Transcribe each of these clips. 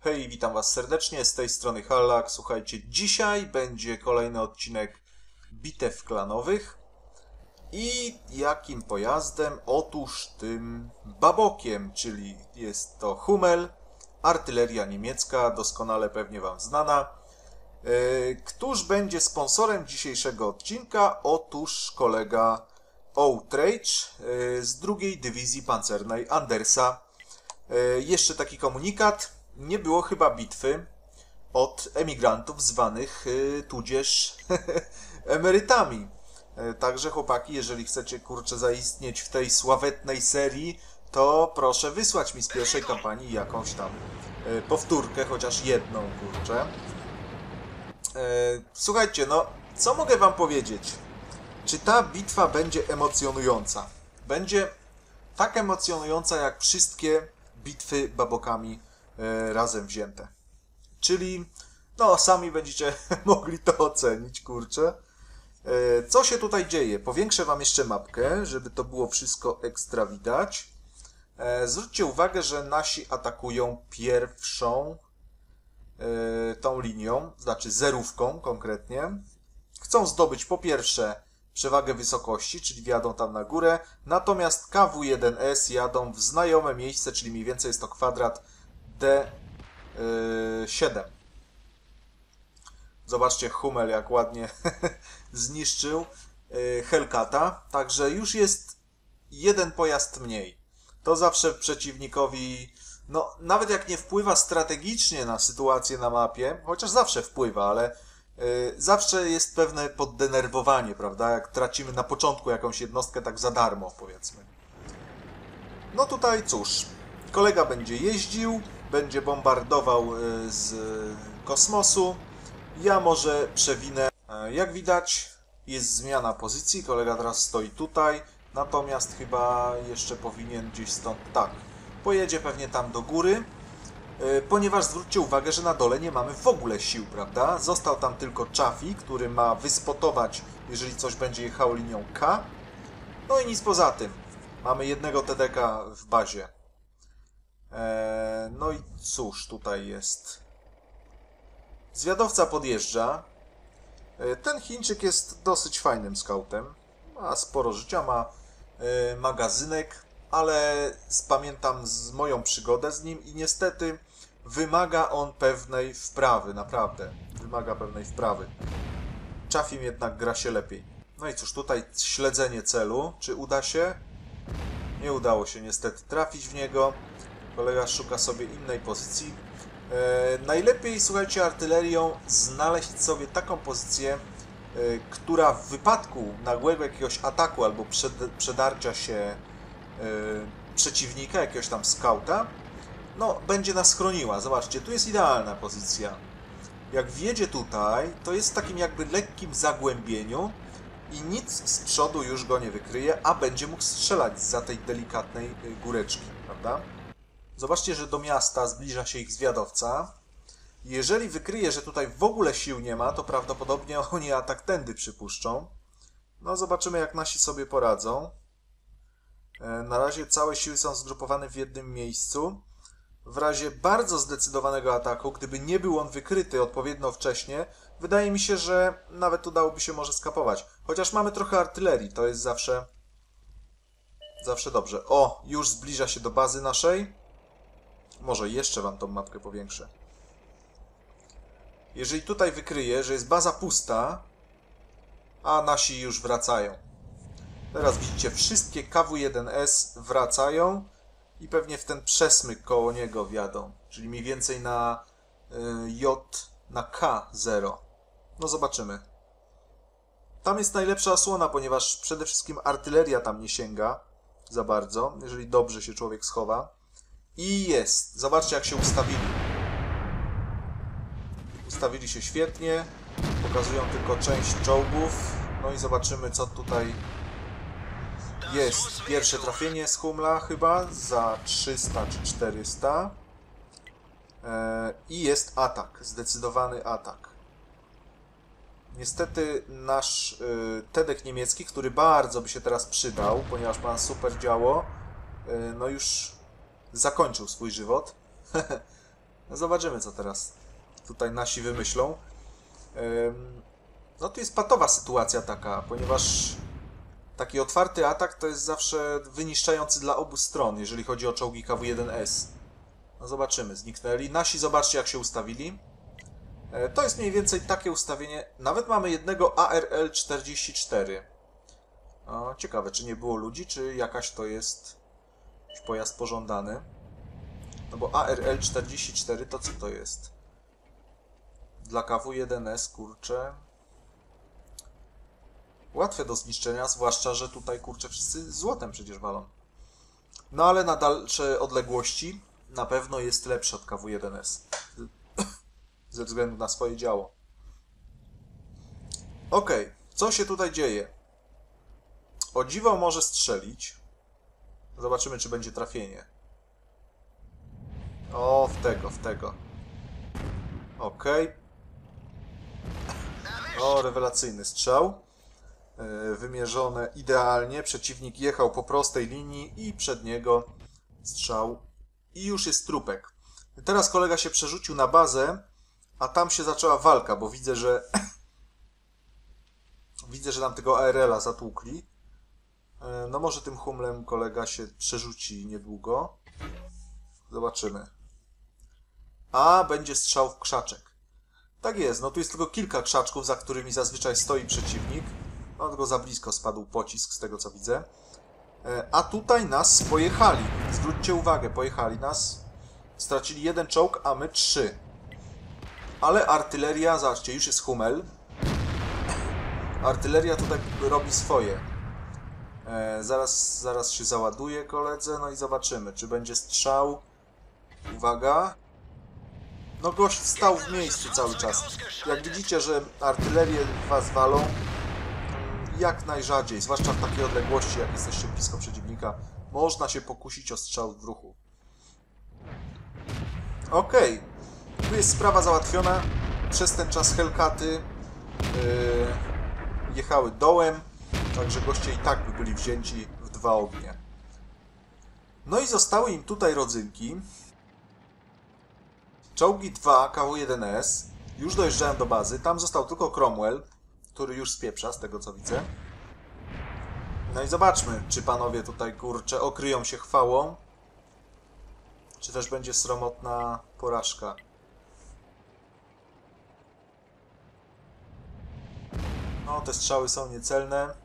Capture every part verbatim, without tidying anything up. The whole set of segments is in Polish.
Hej, witam was serdecznie, z tej strony Hallak. Słuchajcie, dzisiaj będzie kolejny odcinek bitew klanowych. I jakim pojazdem? Otóż tym babokiem, czyli jest to Hummel, artyleria niemiecka, doskonale pewnie wam znana. Yy, któż będzie sponsorem dzisiejszego odcinka? Otóż kolega Outrage yy, z drugiej Dywizji Pancernej Andersa. Yy, jeszcze taki komunikat. Nie było chyba bitwy od emigrantów zwanych yy, tudzież emerytami. Yy, także chłopaki, jeżeli chcecie kurczę zaistnieć w tej sławetnej serii, to proszę wysłać mi z pierwszej kampanii jakąś tam yy, powtórkę, chociaż jedną kurczę. Yy, słuchajcie, no co mogę wam powiedzieć? Czy ta bitwa będzie emocjonująca? Będzie tak emocjonująca jak wszystkie bitwy babokami e, razem wzięte. Czyli, no sami będziecie mogli to ocenić, kurczę. E, co się tutaj dzieje? Powiększę wam jeszcze mapkę, żeby to było wszystko ekstra widać. E, zwróćcie uwagę, że nasi atakują pierwszą e, tą linią, znaczy zerówką konkretnie. Chcą zdobyć po pierwsze przewagę wysokości, czyli wjadą tam na górę, natomiast K W jeden S jadą w znajome miejsce, czyli mniej więcej jest to kwadrat D siedem. Zobaczcie Hummel jak ładnie zniszczył Hellcata, także już jest jeden pojazd mniej. To zawsze przeciwnikowi, no nawet jak nie wpływa strategicznie na sytuację na mapie, chociaż zawsze wpływa, ale Yy, zawsze jest pewne poddenerwowanie, prawda? Jak tracimy na początku jakąś jednostkę tak za darmo, powiedzmy. No tutaj cóż, kolega będzie jeździł, będzie bombardował yy, z kosmosu. Ja może przewinę. Yy, jak widać, jest zmiana pozycji. Kolega teraz stoi tutaj, natomiast chyba jeszcze powinien gdzieś stąd, tak, pojedzie pewnie tam do góry. Ponieważ zwróćcie uwagę, że na dole nie mamy w ogóle sił, prawda? Został tam tylko Chaffee, który ma wyspotować, jeżeli coś będzie jechało linią K. No i nic poza tym. Mamy jednego T D K w bazie. Eee, no i cóż tutaj jest? Zwiadowca podjeżdża. Eee, ten Chińczyk jest dosyć fajnym skautem. Ma sporo życia, ma e, magazynek. Ale pamiętam z moją przygodę z nim i niestety wymaga on pewnej wprawy, naprawdę. Wymaga pewnej wprawy. Chaffee jednak gra się lepiej. No i cóż, tutaj śledzenie celu. Czy uda się? Nie udało się niestety trafić w niego. Kolega szuka sobie innej pozycji. E, najlepiej, słuchajcie, artylerią znaleźć sobie taką pozycję, e, która w wypadku nagłego jakiegoś ataku albo przed, przedarcia się Yy, przeciwnika, jakiegoś tam skauta, no będzie nas chroniła. Zobaczcie, tu jest idealna pozycja. Jak wjedzie tutaj, to jest w takim jakby lekkim zagłębieniu i nic z przodu już go nie wykryje, a będzie mógł strzelać zza tej delikatnej góreczki, prawda? Zobaczcie, że do miasta zbliża się ich zwiadowca. Jeżeli wykryje, że tutaj w ogóle sił nie ma, to prawdopodobnie oni atak tędy przypuszczą. No zobaczymy, jak nasi sobie poradzą. Na razie całe siły są zgrupowane w jednym miejscu. W razie bardzo zdecydowanego ataku, gdyby nie był on wykryty odpowiednio wcześnie, wydaje mi się, że nawet udałoby się może skapować. Chociaż mamy trochę artylerii, to jest zawsze zawsze dobrze. O, już zbliża się do bazy naszej. Może jeszcze wam tą mapkę powiększę. Jeżeli tutaj wykryje, że jest baza pusta, a nasi już wracają. Teraz widzicie, wszystkie K W jeden S wracają i pewnie w ten przesmyk koło niego wjadą. Czyli mniej więcej na y, J, na K zero. No zobaczymy. Tam jest najlepsza osłona, ponieważ przede wszystkim artyleria tam nie sięga za bardzo, jeżeli dobrze się człowiek schowa. I jest. Zobaczcie, jak się ustawili. Ustawili się świetnie. Pokazują tylko część czołgów. No i zobaczymy, co tutaj jest. Pierwsze trafienie z Hummela chyba za trzysta czy czterysta. Eee, I jest atak. Zdecydowany atak. Niestety nasz y, T D K niemiecki, który bardzo by się teraz przydał, ponieważ ma super działo, y, no już zakończył swój żywot. No zobaczymy, co teraz tutaj nasi wymyślą. No tu jest patowa sytuacja taka, ponieważ taki otwarty atak to jest zawsze wyniszczający dla obu stron, jeżeli chodzi o czołgi K W jeden S. No zobaczymy, zniknęli. Nasi, zobaczcie, jak się ustawili. To jest mniej więcej takie ustawienie. Nawet mamy jednego A R L czterdzieści cztery. O, ciekawe, czy nie było ludzi, czy jakaś to jest jakiś pojazd pożądany. No bo A R L czterdzieści cztery to co to jest? Dla K W jeden S, kurczę. Łatwe do zniszczenia, zwłaszcza, że tutaj, kurczę, wszyscy złotem przecież walą. No ale na dalsze odległości na pewno jest lepszy od K W jeden S. Ze względu na swoje działo. Okej, okay. Co się tutaj dzieje? O dziwo może strzelić. Zobaczymy, czy będzie trafienie. O, w tego, w tego. Okej. Okay. O, rewelacyjny strzał. Wymierzone idealnie. Przeciwnik jechał po prostej linii i przed niego strzał. I już jest trupek. Teraz kolega się przerzucił na bazę, a tam się zaczęła walka, bo widzę, że widzę, że tam tego A R L-a zatłukli. No może tym humlem kolega się przerzuci niedługo. Zobaczymy. A, będzie strzał w krzaczek. Tak jest, no tu jest tylko kilka krzaczków, za którymi zazwyczaj stoi przeciwnik. No tylko za blisko spadł pocisk, z tego co widzę. A tutaj nas pojechali. Zwróćcie uwagę, pojechali nas. Stracili jeden czołg, a my trzy. Ale artyleria, zobaczcie, już jest Hummel. Artyleria tutaj robi swoje. E, zaraz, zaraz się załaduje koledze, no i zobaczymy, czy będzie strzał. Uwaga. No gość stał w miejscu cały czas. Jak widzicie, że artylerię was walą, jak najrzadziej, zwłaszcza w takiej odległości, jak jesteście blisko przeciwnika, można się pokusić o strzał w ruchu. Okej, okay. Tu jest sprawa załatwiona. Przez ten czas Hellcaty yy, jechały dołem, także goście i tak by byli wzięci w dwa ognie. No i zostały im tutaj rodzynki. Czołgi dwa K W jeden S już dojeżdżają do bazy. Tam został tylko Cromwell, który już spieprza, z tego co widzę. No i zobaczmy, czy panowie tutaj, kurczę, okryją się chwałą, czy też będzie sromotna porażka. No, te strzały są niecelne.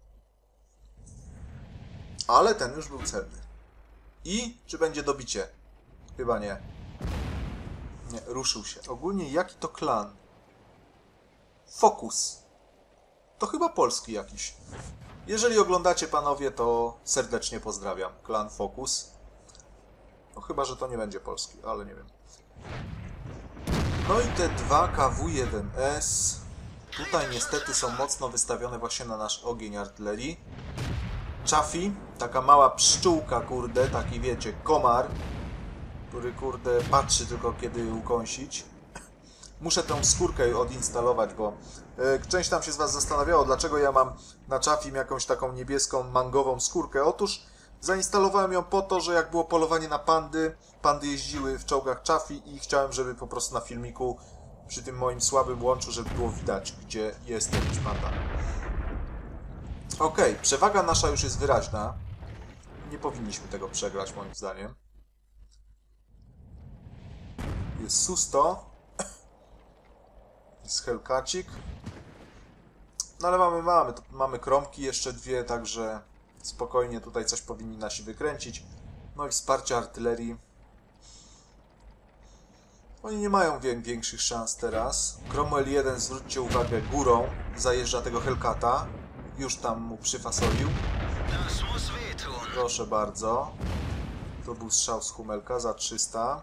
Ale ten już był celny. I czy będzie dobicie? Chyba nie. Nie, ruszył się. Ogólnie jaki to klan? Focus. To chyba polski jakiś. Jeżeli oglądacie panowie, to serdecznie pozdrawiam. Klan Focus. No chyba, że to nie będzie polski, ale nie wiem. No i te dwa K W jeden S. Tutaj niestety są mocno wystawione właśnie na nasz ogień artylerii. Chaffee, taka mała pszczółka, kurde, taki wiecie, komar, który, kurde, patrzy tylko kiedy ukąsić. Muszę tę skórkę odinstalować, bo y, część tam się z was zastanawiało, dlaczego ja mam na Chaffee jakąś taką niebieską, mangową skórkę. Otóż zainstalowałem ją po to, że jak było polowanie na pandy, pandy jeździły w czołgach Chaffee i chciałem, żeby po prostu na filmiku, przy tym moim słabym łączu, żeby było widać, gdzie jest jakiś panda. Okej, okay, przewaga nasza już jest wyraźna. Nie powinniśmy tego przegrać, moim zdaniem. Jest Susto. Jest Hellcacik. No ale mamy, mamy, mamy kromki, jeszcze dwie, także spokojnie tutaj coś powinni nasi wykręcić. No i wsparcie artylerii. Oni nie mają większych szans teraz. Cromwell jeden, zwróćcie uwagę, górą zajeżdża tego Hellcata. Już tam mu przyfasolił. Proszę bardzo. To był strzał z Hummelka za trzysta.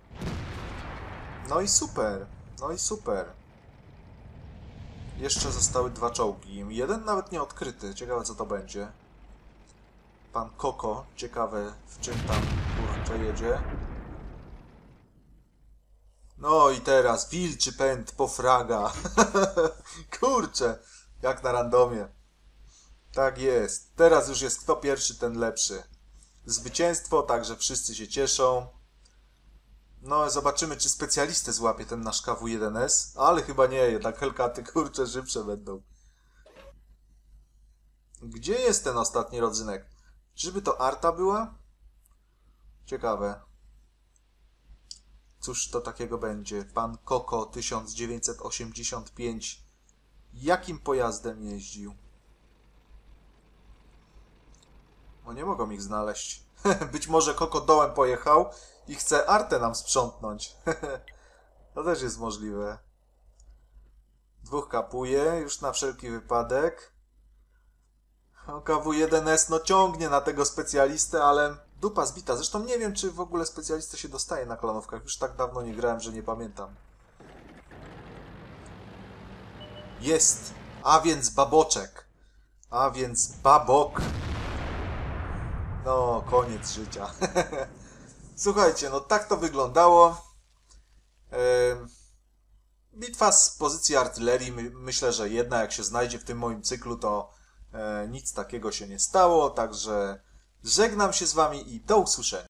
No i super. No i super. Jeszcze zostały dwa czołgi. Jeden nawet nie odkryty. Ciekawe co to będzie. Pan Koko. Ciekawe w czym tam kurczę jedzie. No i teraz wilczy pęd po fraga. Kurczę. Jak na randomie. Tak jest. Teraz już jest kto pierwszy, ten lepszy. Zwycięstwo, także wszyscy się cieszą. No, zobaczymy, czy specjalistę złapie ten nasz K W jeden S, ale chyba nie, jednak Hellcaty, kurczę, szybsze będą. Gdzie jest ten ostatni rodzynek? Czyżby to Arta była? Ciekawe. Cóż to takiego będzie? Pan Koko tysiąc dziewięćset osiemdziesiąt pięć. Jakim pojazdem jeździł? O, nie mogą ich znaleźć. Być może Koko dołem pojechał i chce Artę nam sprzątnąć. To też jest możliwe. Dwóch kapuje, już na wszelki wypadek. K W jeden S no ciągnie na tego specjalistę, ale dupa zbita. Zresztą nie wiem, czy w ogóle specjalista się dostaje na klanówkach. Już tak dawno nie grałem, że nie pamiętam. Jest! A więc baboczek. A więc babok. No, koniec życia. Słuchajcie, no tak to wyglądało. Bitwa z pozycji artylerii. Myślę, że jedna jak się znajdzie w tym moim cyklu, to nic takiego się nie stało. Także żegnam się z wami i do usłyszenia.